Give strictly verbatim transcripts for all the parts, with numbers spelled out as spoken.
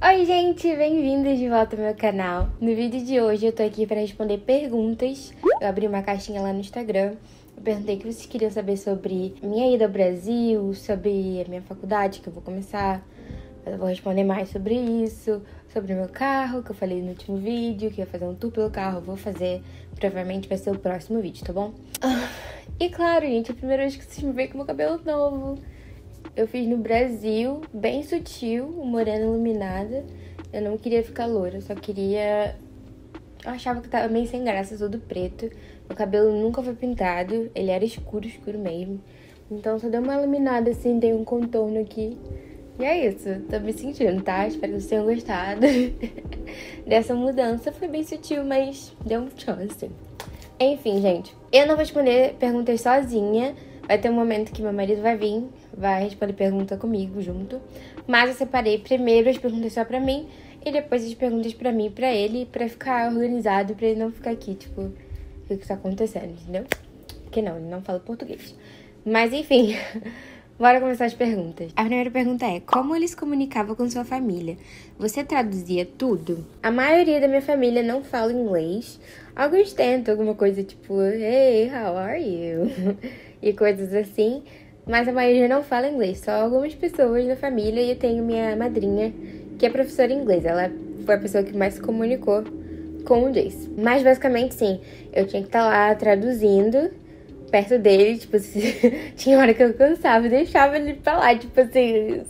Oi gente, bem-vindos de volta ao meu canal. No vídeo de hoje eu tô aqui para responder perguntas. Eu abri uma caixinha lá no Instagram. Eu perguntei o que vocês queriam saber sobre minha ida ao Brasil, sobre a minha faculdade que eu vou começar. Eu vou responder mais sobre isso, sobre o meu carro, que eu falei no último vídeo, que ia fazer um tour pelo carro. Eu vou fazer, provavelmente vai ser o próximo vídeo, tá bom? E claro, gente, é a primeira vez que vocês me veem com meu cabelo novo. Eu fiz no Brasil, bem sutil, morena iluminada. Eu não queria ficar loira, eu só queria... Eu achava que tava meio sem graça, todo preto. Meu cabelo nunca foi pintado, ele era escuro, escuro mesmo. Então só deu uma iluminada assim, tem um contorno aqui. E é isso, tô me sentindo, tá? Espero que vocês tenham gostado dessa mudança. Foi bem sutil, mas deu um chance. Enfim, gente, eu não vou responder perguntas sozinha. Vai ter um momento que meu marido vai vir, vai responder pergunta comigo junto. Mas eu separei primeiro as perguntas só pra mim e depois as perguntas pra mim e pra ele, pra ficar organizado, pra ele não ficar aqui, tipo, o que que tá acontecendo, entendeu? Porque não, ele não fala português. Mas enfim, bora começar as perguntas. A primeira pergunta é, como ele se comunicava com sua família? Você traduzia tudo? A maioria da minha família não fala inglês. Alguns tentam alguma coisa tipo, hey, how are you? E coisas assim, mas a maioria não fala inglês, só algumas pessoas da família. E eu tenho minha madrinha, que é professora inglesa, ela foi a pessoa que mais se comunicou com o Jace. Mas basicamente sim, eu tinha que estar lá traduzindo perto dele, tipo, tinha hora que eu cansava e deixava ele pra lá, tipo assim,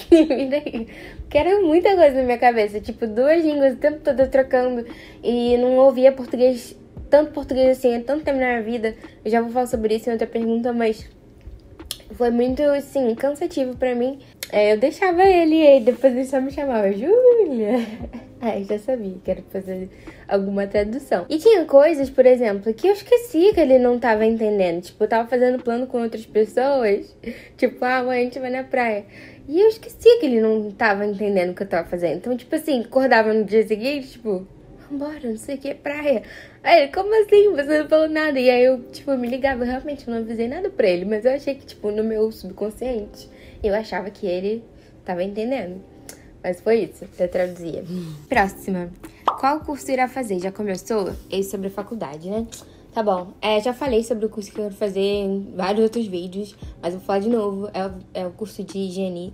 porque era muita coisa na minha cabeça, tipo, duas línguas o tempo todo eu trocando e não ouvia português, tanto português assim, há tanto tempo na minha vida. Eu já vou falar sobre isso em outra pergunta, mas foi muito, assim, cansativo pra mim. É, eu deixava ele e aí depois ele só me chamava, Júlia. Aí já sabia que era fazer alguma tradução. E tinha coisas, por exemplo, que eu esqueci que ele não tava entendendo. Tipo, eu tava fazendo plano com outras pessoas. Tipo, ah, mãe, a gente vai na praia. E eu esqueci que ele não tava entendendo o que eu tava fazendo. Então, tipo assim, acordava no dia seguinte, tipo, vambora, não sei o que, praia. Aí ele, como assim? Você não falou nada. E aí eu, tipo, me ligava, eu realmente não avisei nada pra ele. Mas eu achei que, tipo, no meu subconsciente, eu achava que ele tava entendendo. Mas foi isso, eu traduzia. Próxima. Qual curso irá fazer? Já começou? Esse sobre a faculdade, né? Tá bom. É, já falei sobre o curso que eu quero fazer em vários outros vídeos, mas vou falar de novo. É o, é o curso de higiene...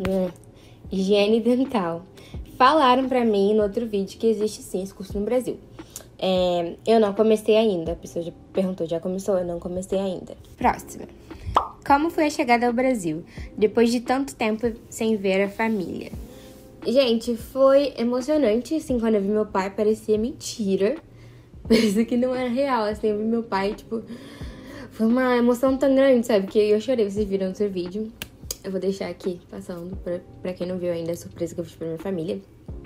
higiene dental. Falaram pra mim no outro vídeo que existe sim esse curso no Brasil. É, eu não comecei ainda. A pessoa já perguntou, já começou? Eu não comecei ainda. Próxima. Como foi a chegada ao Brasil, depois de tanto tempo sem ver a família? Gente, foi emocionante, assim, quando eu vi meu pai, parecia mentira. Parecia que não era real, assim, eu vi meu pai, tipo... Foi uma emoção tão grande, sabe, que eu chorei, vocês viram no seu vídeo. Eu vou deixar aqui, passando, pra, pra quem não viu ainda a surpresa que eu fiz pra minha família.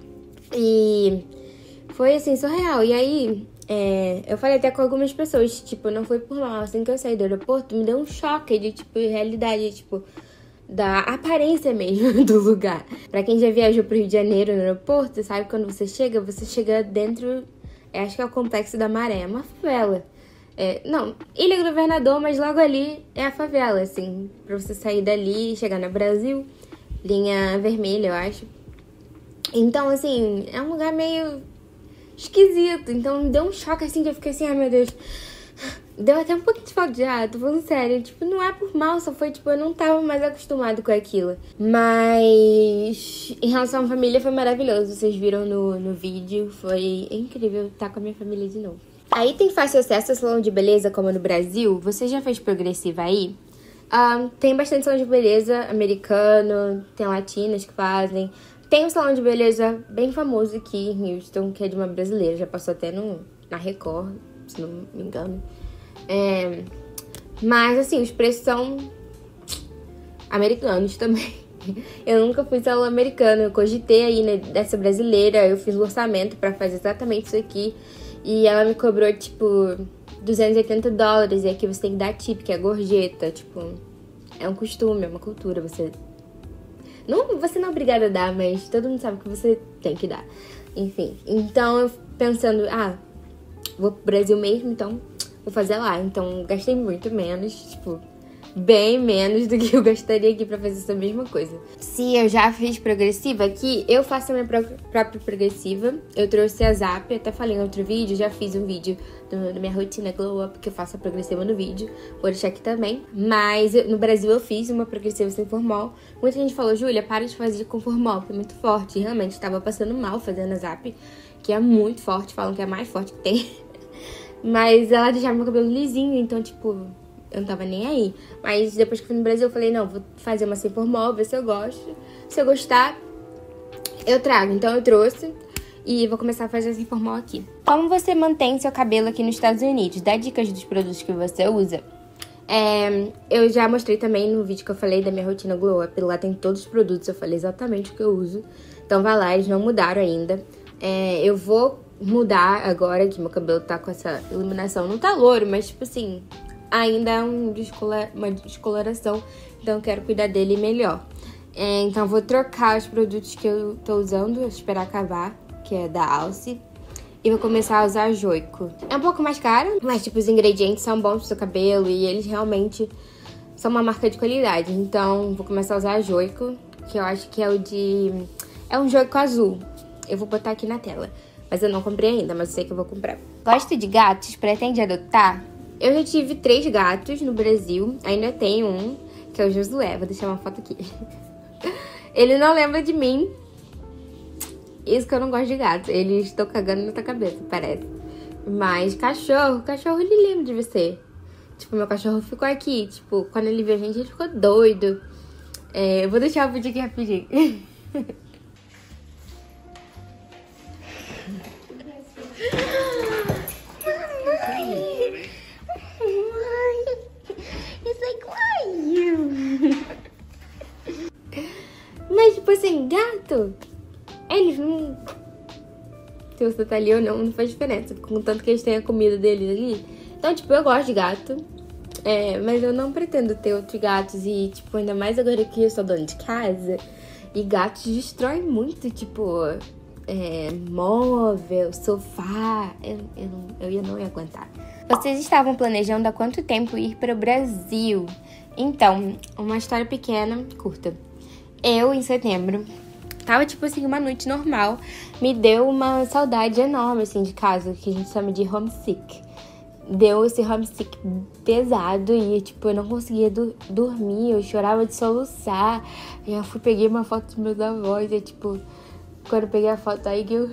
E foi, assim, surreal. E aí, é, eu falei até com algumas pessoas, tipo, não foi por mal. Assim que eu saí do aeroporto, me deu um choque de, tipo, realidade, tipo... da aparência mesmo do lugar. Pra quem já viajou pro Rio de Janeiro no aeroporto, sabe, quando você chega, você chega dentro, é, acho que é o Complexo da Maré, é uma favela. É, não, Ilha do Governador, mas logo ali é a favela, assim, pra você sair dali e chegar no Brasil, linha vermelha, eu acho. Então, assim, é um lugar meio esquisito, então me deu um choque, assim, que eu fiquei assim, ai meu Deus... Deu até um pouquinho de falta de ar, tô falando sério. Tipo, não é por mal, só foi, tipo, eu não tava mais acostumado com aquilo. Mas em relação à família, foi maravilhoso. Vocês viram no, no vídeo, foi incrível estar com a minha família de novo. Aí tem fácil acesso a salão de beleza, como no Brasil. Você já fez progressiva aí? Um, tem bastante salão de beleza americano, tem latinas que fazem. Tem um salão de beleza bem famoso aqui em Houston, que é de uma brasileira. Já passou até no, na Record, se não me engano. É, mas assim, os preços são americanos também. Eu nunca fui salão americano, eu cogitei aí, né, dessa brasileira, eu fiz o orçamento pra fazer exatamente isso aqui. E ela me cobrou, tipo, duzentos e oitenta dólares, e aqui você tem que dar tip, que é gorjeta, tipo, é um costume, é uma cultura, você... Não, você não é obrigada a dar, mas todo mundo sabe que você tem que dar. Enfim, então eu pensando, ah, vou pro Brasil mesmo, então... vou fazer lá, então gastei muito menos, tipo, bem menos do que eu gastaria aqui pra fazer essa mesma coisa. Se eu já fiz progressiva aqui, eu faço a minha pró própria progressiva. Eu trouxe a Zap, até falei no outro vídeo, já fiz um vídeo do, da minha rotina Glow Up, que eu faço a progressiva no vídeo. Vou deixar aqui também. Mas eu, no Brasil eu fiz uma progressiva sem formol. Muita gente falou, Júlia, para de fazer com formol, porque é muito forte. E realmente, estava passando mal fazendo a Zap, que é muito forte, falam que é a mais forte que tem. Mas ela deixava meu cabelo lisinho, então, tipo, eu não tava nem aí. Mas depois que fui no Brasil, eu falei, não, vou fazer uma sem formol, ver se eu gosto. Se eu gostar, eu trago. Então eu trouxe e vou começar a fazer sem formol aqui. Como você mantém seu cabelo aqui nos Estados Unidos? Dá dicas dos produtos que você usa. É, eu já mostrei também no vídeo que eu falei da minha rotina Glow Up. Lá tem todos os produtos, eu falei exatamente o que eu uso. Então vai lá, eles não mudaram ainda. É, eu vou mudar agora que meu cabelo tá com essa iluminação. Não tá louro, mas tipo assim, ainda é um descolor, uma descoloração. Então eu quero cuidar dele melhor. É, então eu vou trocar os produtos que eu tô usando, esperar acabar, que é da Alce. E vou começar a usar Joico. É um pouco mais caro, mas tipo, os ingredientes são bons pro seu cabelo e eles realmente são uma marca de qualidade. Então vou começar a usar Joico, que eu acho que é o de... é um Joico azul. Eu vou botar aqui na tela. Mas eu não comprei ainda, mas eu sei que eu vou comprar. Gosta de gatos? Pretende adotar? Eu já tive três gatos no Brasil. Ainda tenho um, que é o Josué. Vou deixar uma foto aqui. Ele não lembra de mim. Isso que eu não gosto de gato. Eles estão cagando na tua cabeça, parece. Mas cachorro, cachorro ele lembra de você. Tipo, meu cachorro ficou aqui. Tipo, quando ele viu a gente, ele ficou doido. É, eu vou deixar o vídeo aqui rapidinho. Mas, tipo assim, gato, eles não... se você tá ali ou não, não faz diferença. Contanto que eles têm a comida deles ali. Então, tipo, eu gosto de gato. É, mas eu não pretendo ter outros gatos. E, tipo, ainda mais agora que eu sou dona de casa. E gatos destroem muito, tipo... É, móvel, sofá. Eu, eu, não, eu ia não ia aguentar. Vocês estavam planejando há quanto tempo ir para o Brasil? Então, uma história pequena, curta. Eu, em setembro, tava tipo assim, uma noite normal. Me deu uma saudade enorme, assim, de casa, que a gente chama de homesick. Deu esse homesick pesado e, tipo, eu não conseguia do- dormir. Eu chorava de soluçar. E eu fui, peguei uma foto dos meus avós e, tipo... Quando eu peguei a foto aí que eu...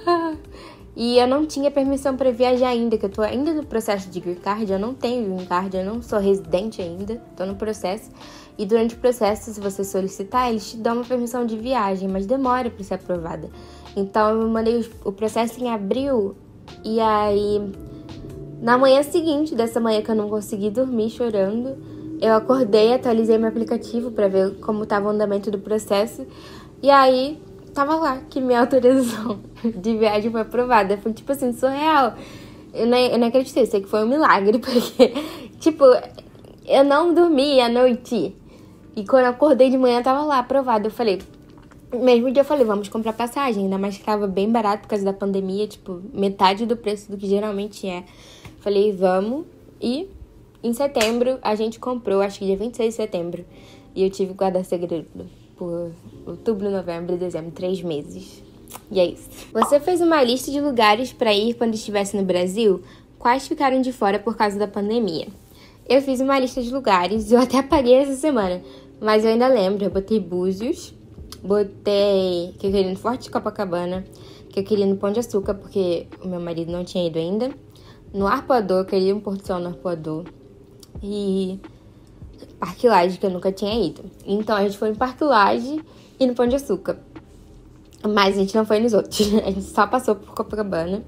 E eu não tinha permissão pra viajar ainda, que eu tô ainda no processo de green card. Eu não tenho green card, eu não sou residente ainda, tô no processo. E durante o processo, se você solicitar, eles te dão uma permissão de viagem, mas demora pra ser aprovada. Então eu mandei o processo em abril, e aí na manhã seguinte dessa manhã que eu não consegui dormir chorando, eu acordei, atualizei meu aplicativo pra ver como tava o andamento do processo. E aí... tava lá, que minha autorização de viagem foi aprovada. Foi, tipo assim, surreal. Eu não, eu não acreditei, sei que foi um milagre, porque, tipo, eu não dormi à noite. E quando eu acordei de manhã, tava lá, aprovado. Eu falei, mesmo dia eu falei, vamos comprar passagem. Ainda mais que tava bem barato por causa da pandemia, tipo, metade do preço do que geralmente é. Falei, vamos. E em setembro a gente comprou, acho que dia vinte e seis de setembro. E eu tive que guardar segredo por outubro, novembro e dezembro, três meses. E é isso. Você fez uma lista de lugares para ir quando estivesse no Brasil? Quais ficaram de fora por causa da pandemia? Eu fiz uma lista de lugares, eu até apaguei essa semana, mas eu ainda lembro. Eu botei Búzios, botei que eu queria ir no Forte de Copacabana, que eu queria ir no Pão de Açúcar, porque o meu marido não tinha ido ainda. No Arpoador, eu queria ir um Porto Sol no Arpoador. E... Parque Lage, que eu nunca tinha ido. Então a gente foi no Parque Lage e no Pão de Açúcar. Mas a gente não foi nos outros. A gente só passou por Copacabana.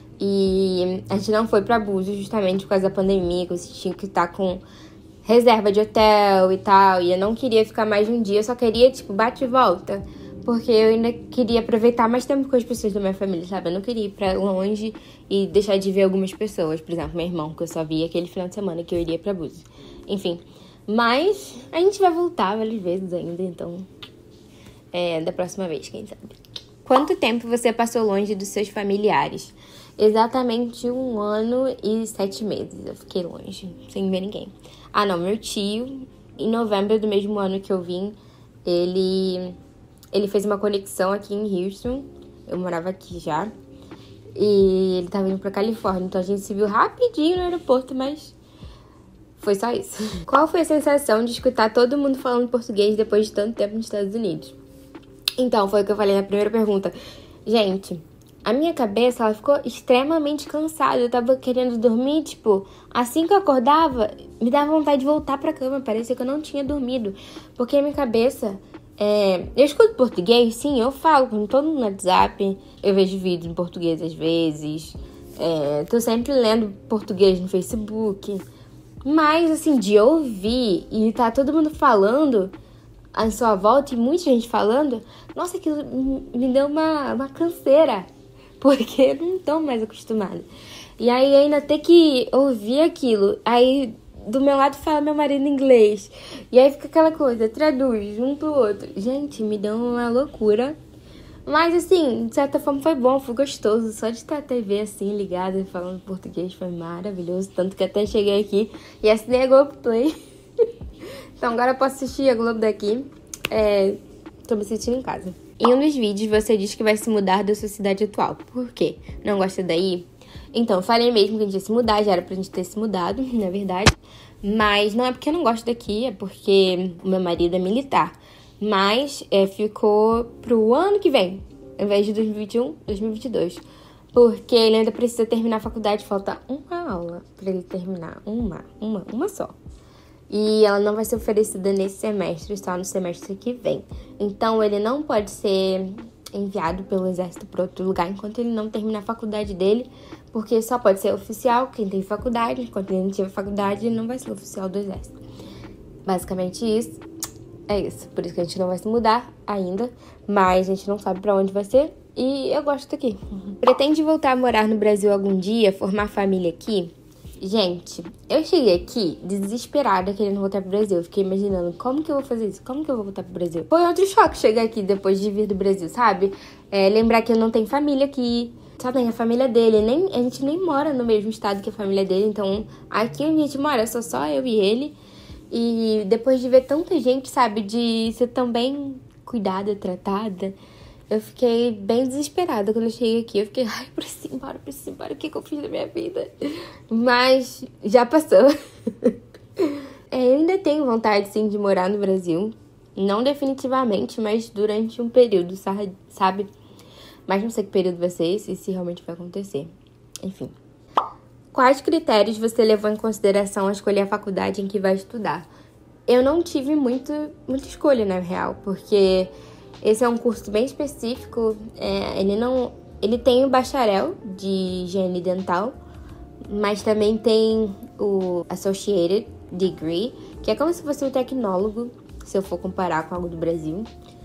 E a gente não foi pra Búzios justamente por causa da pandemia, que você tinha que estar com reserva de hotel e tal. E eu não queria ficar mais de um dia, eu só queria, tipo, bate e volta. Porque eu ainda queria aproveitar mais tempo com as pessoas da minha família, sabe? Eu não queria ir pra longe e deixar de ver algumas pessoas. Por exemplo, meu irmão, que eu só via aquele final de semana que eu iria pra Búzios. Enfim... Mas a gente vai voltar várias vezes ainda, então... É, da próxima vez, quem sabe. Quanto tempo você passou longe dos seus familiares? exatamente um ano e sete meses. Eu fiquei longe, sem ver ninguém. Ah, não, meu tio, em novembro do mesmo ano que eu vim, ele, ele fez uma conexão aqui em Houston. Eu morava aqui já. E ele tava indo pra Califórnia. Então a gente se viu rapidinho no aeroporto, mas foi só isso. Qual foi a sensação de escutar todo mundo falando português depois de tanto tempo nos Estados Unidos? Então, foi o que eu falei na primeira pergunta. Gente, a minha cabeça, ela ficou extremamente cansada. Eu tava querendo dormir, tipo, assim que eu acordava, me dava vontade de voltar pra cama. Parecia que eu não tinha dormido. Porque a minha cabeça... É, eu escuto português, sim, eu falo com todo mundo no WhatsApp. Eu vejo vídeos em português às vezes. É, tô sempre lendo português no Facebook. Mas, assim, de ouvir e tá todo mundo falando à sua volta e muita gente falando, nossa, aquilo me deu uma, uma canseira. Porque eu não tô mais acostumada. E aí ainda ter que ouvir aquilo. Aí do meu lado fala meu marido inglês. E aí fica aquela coisa, traduz um pro outro. Gente, me deu uma loucura. Mas assim, de certa forma foi bom, foi gostoso. Só de estar a T V assim, ligada, falando português foi maravilhoso. Tanto que até cheguei aqui e assinei a Globoplay. Então agora eu posso assistir a Globo daqui. É, tô me sentindo em casa. Em um dos vídeos você diz que vai se mudar da sua cidade atual. Por quê? Não gosta daí? Então, falei mesmo que a gente ia se mudar, já era pra gente ter se mudado, na verdade. Mas não é porque eu não gosto daqui, é porque o meu marido é militar. Mas é, ficou pro ano que vem, ao invés de dois mil e vinte e um, dois mil e vinte e dois. Porque ele ainda precisa terminar a faculdade, falta uma aula pra ele terminar. Uma, uma, uma só. E ela não vai ser oferecida nesse semestre, só no semestre que vem. Então, ele não pode ser enviado pelo exército para outro lugar enquanto ele não terminar a faculdade dele, porque só pode ser oficial quem tem faculdade. Enquanto ele não tiver faculdade, ele não vai ser oficial do exército. Basicamente isso. É isso. Por isso que a gente não vai se mudar ainda, mas a gente não sabe para onde vai ser e eu gosto daqui. Pretende voltar a morar no Brasil algum dia, formar família aqui? Gente, eu cheguei aqui desesperada querendo voltar pro Brasil. Eu fiquei imaginando como que eu vou fazer isso, como que eu vou voltar pro Brasil. Foi outro choque chegar aqui depois de vir do Brasil, sabe? É, lembrar que eu não tenho família aqui, só tem a família dele. Nem, a gente nem mora no mesmo estado que a família dele, então aqui onde a gente mora sou só eu e ele. E depois de ver tanta gente, sabe, de ser tão bem cuidada, tratada, eu fiquei bem desesperada quando eu cheguei aqui. Eu fiquei, ai, preciso ir embora, preciso ir embora. O que, que eu fiz da minha vida? Mas já passou. É, eu ainda tenho vontade, sim, de morar no Brasil. Não definitivamente, mas durante um período, sabe? Mas não sei que período vai ser esse e se realmente vai acontecer. Enfim. Quais critérios você levou em consideração ao escolher a faculdade em que vai estudar? Eu não tive muito, muita escolha, na real, porque esse é um curso bem específico. É, ele não, ele tem o bacharel de higiene dental, mas também tem o Associated Degree, que é como se fosse um tecnólogo, se eu for comparar com algo do Brasil.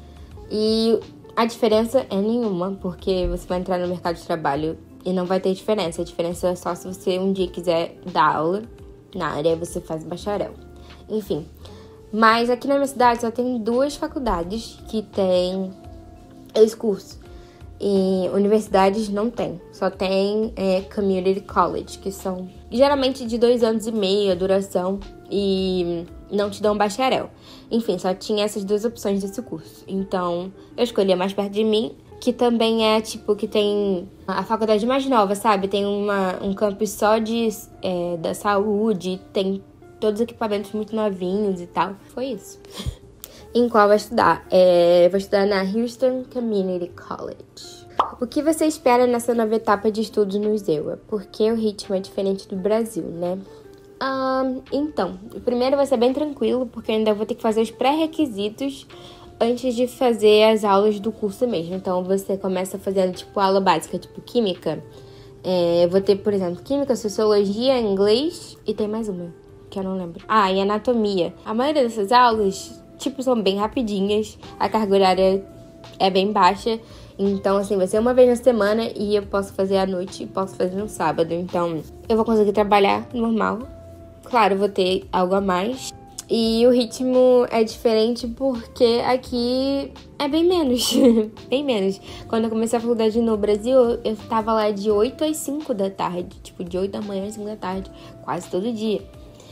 E a diferença é nenhuma, porque você vai entrar no mercado de trabalho e não vai ter diferença. A diferença é só se você um dia quiser dar aula na área, você faz bacharel. Enfim. Mas aqui na minha cidade só tem duas faculdades que tem esse curso. E universidades não tem. Só tem é, Community College, que são geralmente de dois anos e meio a duração e não te dão bacharel. Enfim, só tinha essas duas opções desse curso. Então, eu escolhi a mais perto de mim, que também é, tipo, que tem a faculdade mais nova, sabe? Tem uma, um campus só de, é, da saúde, tem todos os equipamentos muito novinhos e tal. Foi isso. Em qual vai estudar? É, vou estudar na Houston Community College. O que você espera nessa nova etapa de estudos no U S E U? Porque o ritmo é diferente do Brasil, né? Um, então, o primeiro vai ser bem tranquilo, porque eu ainda vou ter que fazer os pré-requisitos antes de fazer as aulas do curso mesmo. Então, você começa fazendo, tipo, aula básica, tipo, química. É, eu vou ter, por exemplo, química, sociologia, inglês e tem mais uma, que eu não lembro. Ah, e anatomia. A maioria dessas aulas, tipo, são bem rapidinhas. A carga horária é bem baixa. Então, assim, vai ser uma vez na semana e eu posso fazer à noite e posso fazer no sábado. Então, eu vou conseguir trabalhar normal. Claro, eu vou ter algo a mais. E o ritmo é diferente porque aqui é bem menos, bem menos. Quando eu comecei a faculdade no Brasil, eu tava lá de oito às cinco da tarde, tipo, de oito da manhã às cinco da tarde, quase todo dia.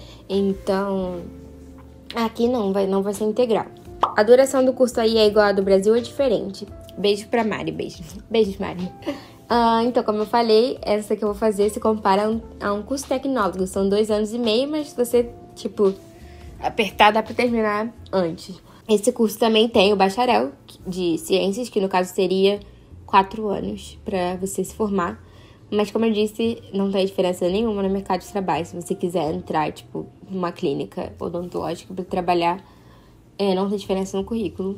Então, aqui não vai, não vai ser integral. A duração do curso aí é igual a do Brasil, é diferente. Beijo pra Mari, beijo. Beijos, Mari. Uh, então, como eu falei, essa que eu vou fazer se compara a um, a um curso tecnólogo. São dois anos e meio, mas você, tipo, apertar dá pra terminar antes. Esse curso também tem o bacharel de ciências, que no caso seria quatro anos pra você se formar. Mas, como eu disse, não tem diferença nenhuma no mercado de trabalho. Se você quiser entrar, tipo, numa clínica odontológica pra trabalhar, é, não tem diferença no currículo.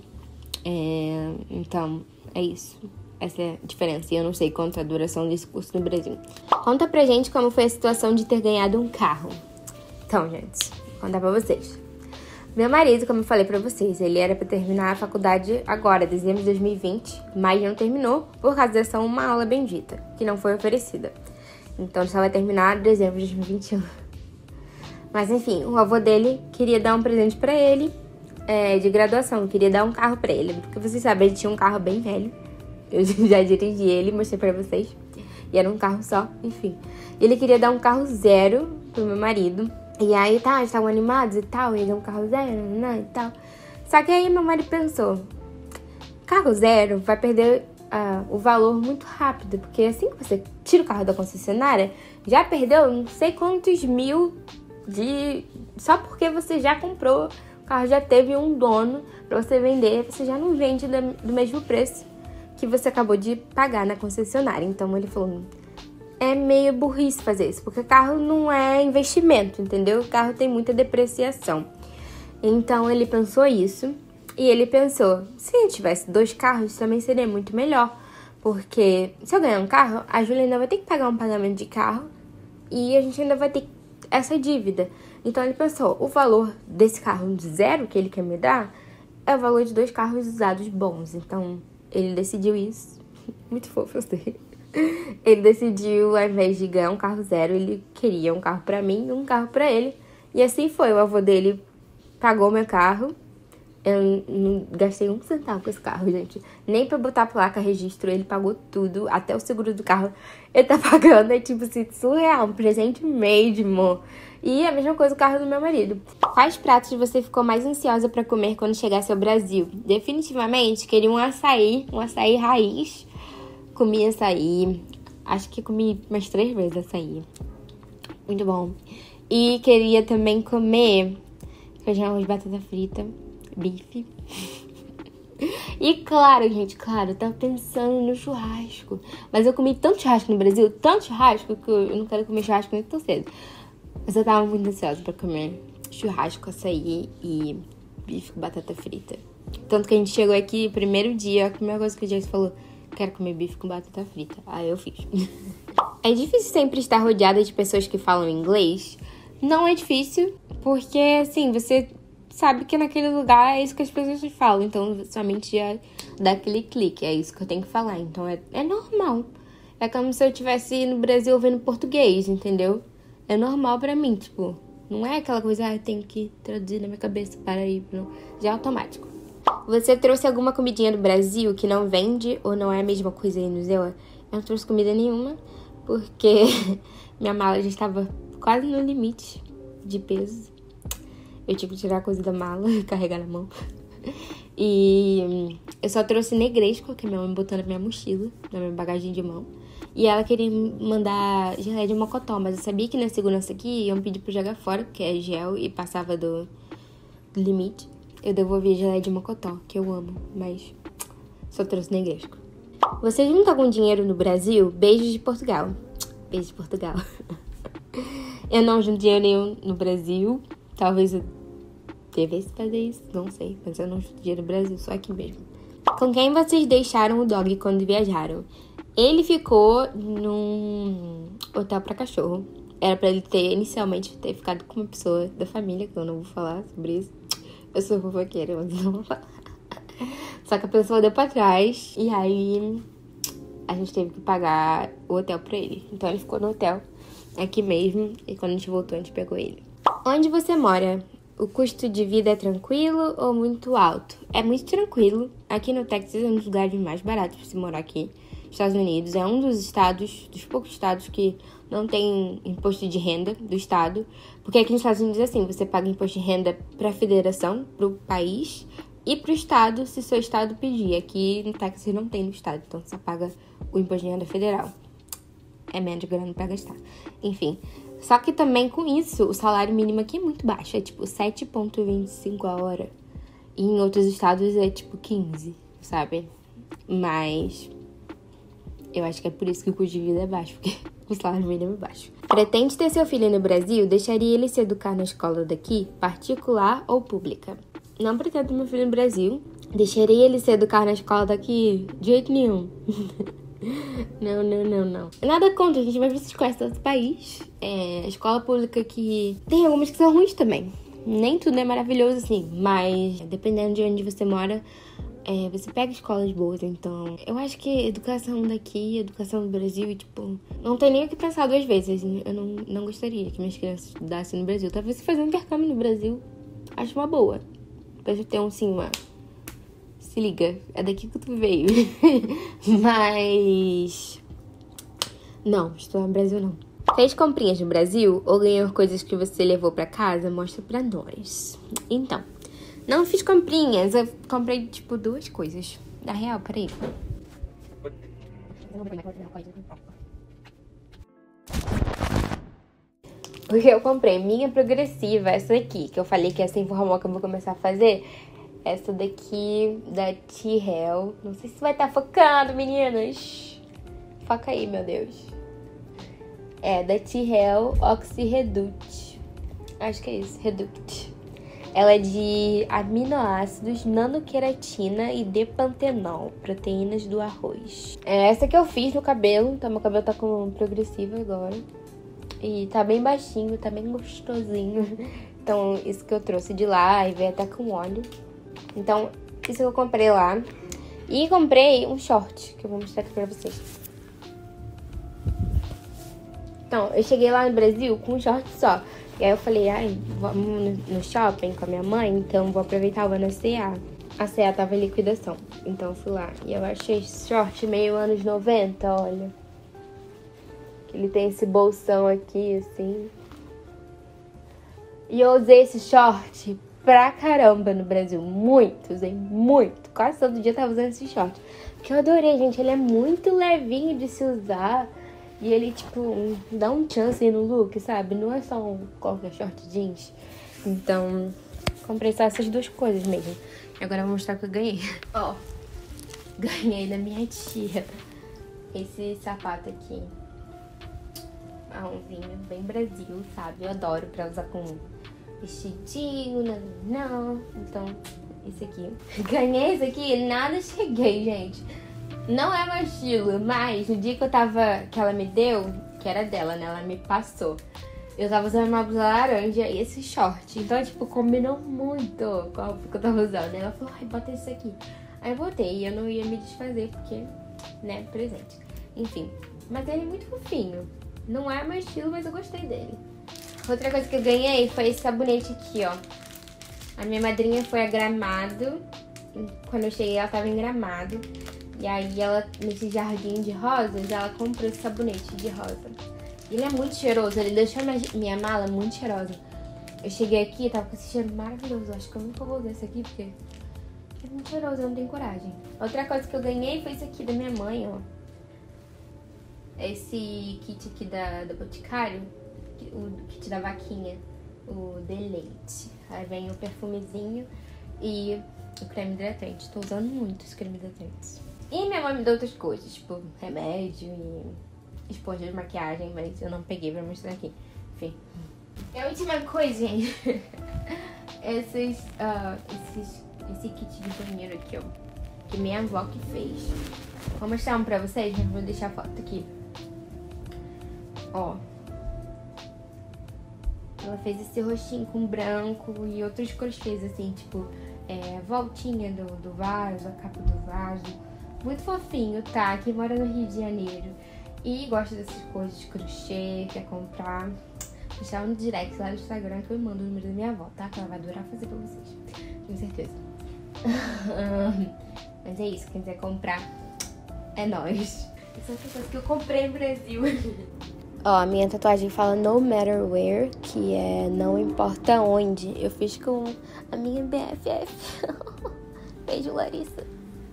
É, então, é isso. Essa é a diferença. E eu não sei quanto é a duração desse curso no Brasil. Conta pra gente como foi a situação de ter ganhado um carro. Então, gente, vou contar pra vocês. Meu marido, como eu falei pra vocês, ele era pra terminar a faculdade agora, dezembro de dois mil e vinte, mas não terminou por causa dessa uma aula bendita, que não foi oferecida. Então, só vai terminar em dezembro de dois mil e vinte e um. Mas, enfim, o avô dele queria dar um presente pra ele, é, de graduação. Queria dar um carro pra ele, porque vocês sabem, ele tinha um carro bem velho. Eu já dirigi ele, mostrei pra vocês. E era um carro só, enfim. Ele queria dar um carro zero pro meu marido. E aí, tá, eles estavam animados e tal, ele é um carro zero, né, e tal. Só que aí meu marido pensou, carro zero vai perder uh, o valor muito rápido, porque assim que você tira o carro da concessionária, já perdeu não sei quantos mil de... Só porque você já comprou, o carro já teve um dono pra você vender, você já não vende do mesmo preço que você acabou de pagar na concessionária. Então ele falou... É meio burrice fazer isso, porque carro não é investimento, entendeu? O carro tem muita depreciação. Então, ele pensou isso. E ele pensou, se eu tivesse dois carros, também seria muito melhor. Porque se eu ganhar um carro, a Júlia ainda vai ter que pagar um pagamento de carro. E a gente ainda vai ter essa dívida. Então, ele pensou, o valor desse carro zero que ele quer me dar é o valor de dois carros usados bons. Então, ele decidiu isso. Muito fofo, eu sei. Ele decidiu, ao invés de ganhar um carro zero, ele queria um carro pra mim e um carro pra ele. E assim foi, o avô dele pagou meu carro. Eu não gastei um centavo com esse carro, gente. Nem pra botar placa, registro, ele pagou tudo. Até o seguro do carro ele tá pagando. É tipo assim, surreal, um presente mesmo. E a mesma coisa o carro do meu marido. Quais pratos você ficou mais ansiosa pra comer quando chegasse ao Brasil? Definitivamente, queria um açaí, um açaí raiz. Comi açaí, acho que comi umas três vezes açaí. Muito bom. E queria também comer feijão de batata frita, bife. E claro, gente, claro, eu tava pensando no churrasco. Mas eu comi tanto churrasco no Brasil, tanto churrasco, que eu não quero comer churrasco nem tão cedo. Mas eu tava muito ansiosa pra comer churrasco, açaí e bife com batata frita. Tanto que a gente chegou aqui, primeiro dia, a primeira coisa que o Jason falou... Quero comer bife com batata frita. Aí eu fiz. É difícil sempre estar rodeada de pessoas que falam inglês? Não é difícil, porque, assim, você sabe que naquele lugar é isso que as pessoas falam. Então, sua mente já dá aquele clique. É isso que eu tenho que falar. Então, é, é normal. É como se eu estivesse no Brasil ouvindo português, entendeu? É normal pra mim, tipo... Não é aquela coisa, ah, eu tenho que traduzir na minha cabeça para ir. Não. Já é automático. Você trouxe alguma comidinha do Brasil que não vende ou não é a mesma coisa aí no Zewa? Eu não trouxe comida nenhuma, porque minha mala já estava quase no limite de peso. Eu tive que tirar a coisa da mala e carregar na mão. E eu só trouxe negresco, que minha mãe botou na minha mochila, na minha bagagem de mão. E ela queria mandar geleia de mocotó, mas eu sabia que na segurança aqui iam pedir pra jogar fora, porque é gel e passava do, do limite. Eu devolvi a geleia de mocotó, que eu amo, mas só trouxe negresco. Você junta algum dinheiro no Brasil? Beijos de Portugal. Beijos de Portugal. Eu não junto dinheiro nenhum no Brasil. Talvez eu devesse fazer isso, não sei. Mas eu não junto dinheiro no Brasil, só aqui mesmo. Com quem vocês deixaram o dog quando viajaram? Ele ficou num hotel pra cachorro. Era pra ele ter, inicialmente, ter ficado com uma pessoa da família, que eu não vou falar sobre isso. Eu sou fofoqueira, mas não vou falar. Só que a pessoa deu pra trás. E aí a gente teve que pagar o hotel pra ele. Então ele ficou no hotel aqui mesmo. E quando a gente voltou, a gente pegou ele. Onde você mora? O custo de vida é tranquilo ou muito alto? É muito tranquilo. Aqui no Texas é um dos lugares mais baratos para se morar aqui. Estados Unidos é um dos estados, dos poucos estados que não tem imposto de renda do estado. Porque aqui nos Estados Unidos é assim, você paga imposto de renda para a federação, para o país e para o estado, se seu estado pedir. Aqui no Texas não tem no estado, então você paga o imposto de renda federal. É menos grana para gastar. Enfim, só que também com isso, o salário mínimo aqui é muito baixo. É tipo sete vírgula vinte e cinco a hora. E em outros estados é tipo quinze, sabe? Mas eu acho que é por isso que o custo de vida é baixo, porque o salário mínimo é baixo. Pretende ter seu filho no Brasil? Deixaria ele se educar na escola daqui, particular ou pública? Não pretendo ter meu filho no Brasil. Deixaria ele se educar na escola daqui? De jeito nenhum. Não, não, não, não. Nada contra, a gente vai ver se conhece outro país. É, escola pública que tem algumas que são ruins também. Nem tudo é maravilhoso assim, mas dependendo de onde você mora, é, você pega escolas boas. Então, eu acho que educação daqui, educação do Brasil, tipo, não tem nem o que pensar duas vezes. Eu não, não gostaria que minhas crianças estudassem no Brasil. Talvez se fazer um intercâmbio no Brasil, acho uma boa. Pra eu ter um, assim, uma... Se liga, é daqui que tu veio. Mas... não, estudar no Brasil não. Fez comprinhas no Brasil ou ganhou coisas que você levou pra casa? Mostra pra nós. Então, não fiz comprinhas. Eu comprei, tipo, duas coisas. Na real, peraí. Porque eu comprei minha progressiva, essa daqui, que eu falei que essa informal que eu vou começar a fazer. Essa daqui da T-Hell. Não sei se vai estar focando, meninas. Foca aí, meu Deus. É, da T-Hell Oxy Reduct. Acho que é isso, Reduct. Ela é de aminoácidos, nanoqueratina e depantenol, proteínas do arroz. É essa que eu fiz no cabelo. Então, meu cabelo tá com progressiva agora. E tá bem baixinho, tá bem gostosinho. Então, isso que eu trouxe de lá e veio até com óleo. Então, isso que eu comprei lá. E comprei um short, que eu vou mostrar aqui pra vocês. Então, eu cheguei lá no Brasil com um short só. E aí eu falei, ai, vamos no shopping com a minha mãe, então vou aproveitar, vou na C A. A C A tava em liquidação, então eu fui lá. E eu achei esse short meio anos noventa, olha. Ele tem esse bolsão aqui, assim. E eu usei esse short pra caramba no Brasil. Muito, usei muito. Quase todo dia eu tava usando esse short. Que eu adorei, gente. Ele é muito levinho de se usar. E ele, tipo, dá um chance no look, sabe? Não é só um qualquer short jeans. Então, comprei só essas duas coisas mesmo. E agora eu vou mostrar o que eu ganhei. Ó, ganhei da minha tia esse sapato aqui. Marronzinho, bem Brasil, sabe? Eu adoro pra usar com vestidinho, não, não. Então, esse aqui. Ganhei esse aqui, nada cheguei, gente. Não é meu estilo, mas no dia que eu tava, que ela me deu, que era dela, né? Ela me passou. Eu tava usando uma blusa laranja e esse short. Então, tipo, combinou muito com a roupa que eu tava usando. Ela falou, ai, bota isso aqui. Aí eu botei e eu não ia me desfazer porque, né, presente. Enfim, mas ele é muito fofinho. Não é meu estilo, mas eu gostei dele. Outra coisa que eu ganhei foi esse sabonete aqui, ó. A minha madrinha foi a Gramado. Quando eu cheguei, ela tava em Gramado. E aí, ela, nesse jardim de rosas, ela comprou esse sabonete de rosa. Ele é muito cheiroso, ele deixou minha, minha mala muito cheirosa. Eu cheguei aqui e tava com esse cheiro maravilhoso. Acho que eu nunca vou usar esse aqui, porque é muito cheiroso, eu não tenho coragem. Outra coisa que eu ganhei foi esse aqui da minha mãe, ó. Esse kit aqui da, do Boticário, o kit da vaquinha, o Deleite. Aí vem o perfumezinho e o creme hidratante. Tô usando muito esse creme hidratante. E minha mãe me deu outras coisas, tipo remédio e esponja de maquiagem, mas eu não peguei pra mostrar aqui. Enfim. E a última coisa, gente, esses, uh, esses, esse kit de banheiro aqui, ó, que minha avó que fez. Vou mostrar um pra vocês, mas vou deixar a foto aqui. Ó. Ela fez esse roxinho com branco e outros crochês, assim, tipo, é, voltinha do, do vaso, a capa do vaso. Muito fofinho, tá? Que mora no Rio de Janeiro e gosta dessas coisas de crochê, quer comprar. deixar um direct lá no Instagram que eu mando o número da minha avó, tá? Que ela vai adorar fazer pra vocês. Tenho certeza. Mas é isso, quem quiser comprar, é nóis. Essas coisas que eu comprei no Brasil. Ó, a minha tatuagem fala no matter where, que é não importa onde. Eu fiz com a minha B F F. Beijo, Larissa.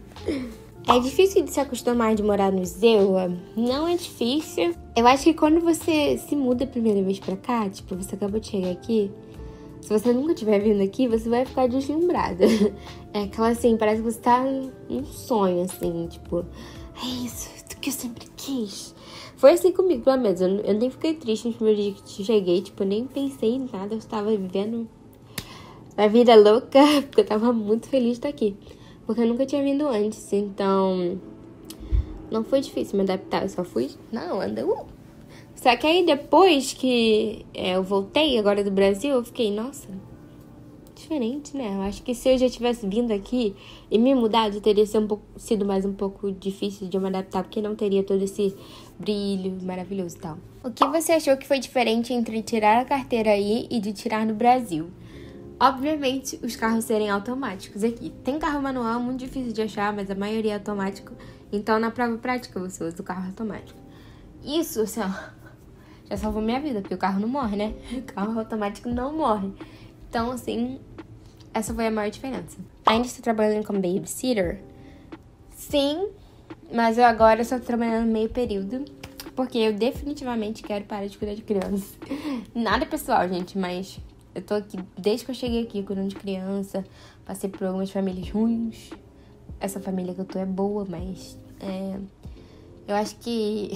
É difícil de se acostumar de morar no Zewa? Não é difícil. Eu acho que quando você se muda a primeira vez pra cá, tipo, você acabou de chegar aqui, se você nunca tiver vindo aqui, você vai ficar deslumbrada. É aquela assim, parece que você tá num sonho, assim, tipo, é isso, do que eu sempre quis. Foi assim comigo, pelo menos. Eu, eu nem fiquei triste no primeiro dia que cheguei, tipo, eu nem pensei em nada, eu estava vivendo a vida louca, porque eu tava muito feliz de estar aqui. Porque eu nunca tinha vindo antes, então não foi difícil me adaptar, eu só fui na onda. Uh! Só que aí depois que é, eu voltei agora do Brasil, eu fiquei, nossa, diferente, né? Eu acho que se eu já tivesse vindo aqui e me mudado, teria sido, um pouco, sido mais um pouco difícil de eu me adaptar, porque não teria todo esse brilho maravilhoso e tal. O que você achou que foi diferente entre tirar a carteira aí e de tirar no Brasil? Obviamente, os carros serem automáticos aqui. Tem carro manual, muito difícil de achar, mas a maioria é automático. Então, na prova prática, você usa o carro automático. Isso, assim, ó, já salvou minha vida, porque o carro não morre, né? O carro automático não morre. Então, assim, essa foi a maior diferença. Ainda estou trabalhando como babysitter? Sim, mas eu agora só estou trabalhando meio período, porque eu definitivamente quero parar de cuidar de crianças. Nada pessoal, gente, mas eu tô aqui, desde que eu cheguei aqui, cuidando de criança, passei por algumas famílias ruins. Essa família que eu tô é boa, mas é, eu acho que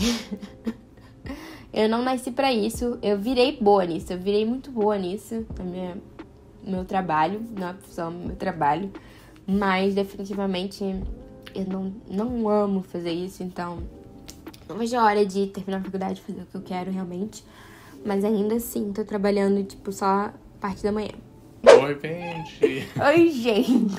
eu não nasci pra isso. Eu virei boa nisso, eu virei muito boa nisso, no minha, meu trabalho, não é profissão, meu trabalho. Mas definitivamente eu não, não amo fazer isso, então não vejo a hora de terminar a faculdade, fazer o que eu quero realmente. Mas ainda assim, tô trabalhando, tipo, só parte da manhã. Oi, Benji. Oi, gente.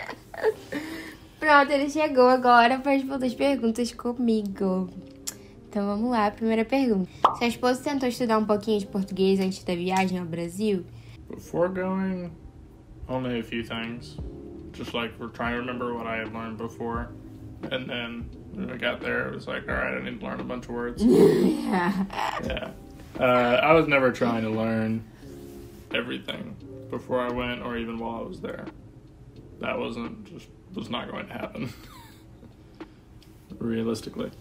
Pronto, ele chegou agora pra responder as perguntas comigo. Então vamos lá, primeira pergunta. Sua esposa tentou estudar um pouquinho de português antes da viagem ao Brasil? Before going, only a few things. Just like we're trying to remember what I had learned before. And then when we got there, it was like, all right, I need to learn a bunch of words. Yeah. Yeah. Uh, I was never trying to learn everything before I went or even while I was there. That wasn't just was not going to happen. Realistically.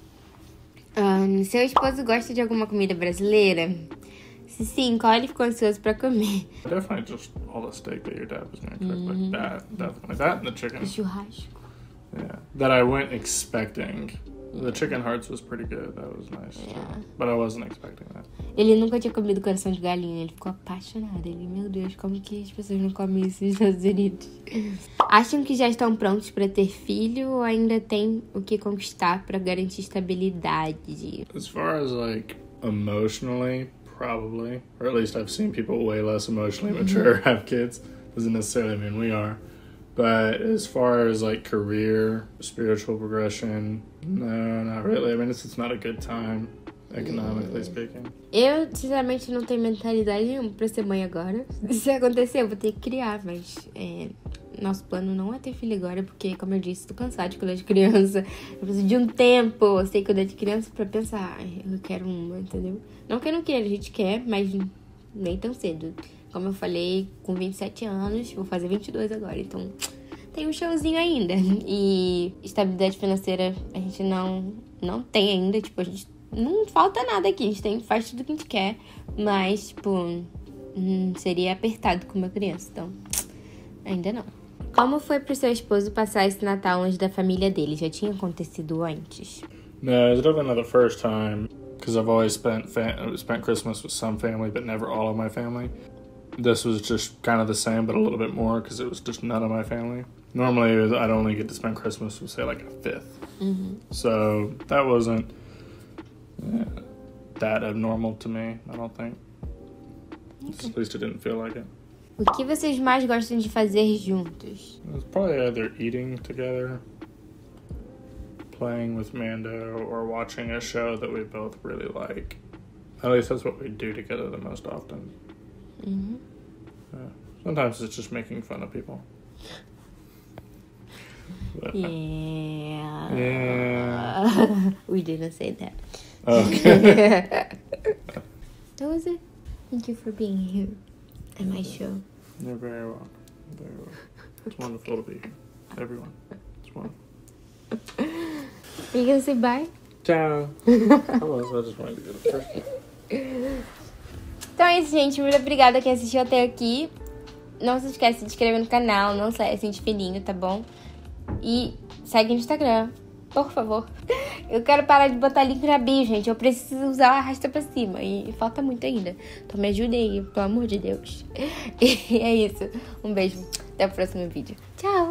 Um, seu esposo gosta de alguma comida brasileira? Se sim, qual ele ficou ansioso pra comer? Definitely just all the steak that your dad was going to cook. Mm-hmm. Like that, definitely. That and the chicken. Churrasco. Yeah. That I went expecting. The chicken hearts was pretty good. That was nice. Yeah. But I wasn't expecting that. Ele nunca tinha comido coração de galinha. Ele ficou apaixonado. Ele, meu Deus, como que as pessoas não comem isso nos Estados Unidos? Acham que já estão prontos para ter filho ou ainda tem o que conquistar para garantir estabilidade? As far as like emotionally, probably. Or at least I've seen people way less emotionally mature have kids. Doesn't necessarily mean we are. But as far as like career, spiritual progression, no, not really. I mean, it's, it's not a good time, economically speaking. Eu, sinceramente, não tenho mentalidade nenhuma pra ser mãe agora. Se acontecer, eu vou ter que criar, mas é, nosso plano não é ter filho agora, porque, como eu disse, tô cansada de cuidar de criança. Eu preciso de um tempo, eu sei cuidar de criança pra pensar, ai, eu quero uma, entendeu? Não que eu não queira, a gente quer, mas nem tão cedo. Como eu falei, com vinte e sete anos, vou fazer vinte e dois agora, então tem um showzinho ainda. E estabilidade financeira a gente não, não tem ainda, tipo, a gente não falta nada aqui, a gente tem, faz tudo que a gente quer, mas, tipo, hum, seria apertado com uma criança, então ainda não. Como foi pro seu esposo passar esse Natal longe da família dele? Já tinha acontecido antes? No, it's definitely not the first time, because I've always spent, fa- spent Christmas with some family, but never all of my family. This was just kind of the same, but a little bit more, because it was just none of my family. Normally, it was, I'd only get to spend Christmas with, say, like a fifth. Mm-hmm. So that wasn't yeah, that abnormal to me, I don't think. Okay. At least it didn't feel like it. O que vocês mais gostam de fazer juntos? It's probably either eating together, playing with Mando, or watching a show that we both really like. At least that's what we do together the most often. Mm-hmm. Yeah. Sometimes it's just making fun of people. But, Yeah. Yeah. We didn't say that. Okay. That was it. Thank you for being here at my show. You're very welcome. Very welcome. It's wonderful to be here. Everyone. It's wonderful. Are you gonna say bye? Tchau. I just wanted to go to first. Então é isso, gente. Muito obrigada a quem assistiu até aqui. Não se esquece de se inscrever no canal. Não se esquece de fininho, tá bom? E segue no Instagram, por favor. Eu quero parar de botar link na bio, gente. Eu preciso usar o arrasta pra cima. E falta muito ainda. Então me ajudem aí, pelo amor de Deus. E é isso. Um beijo. Até o próximo vídeo. Tchau!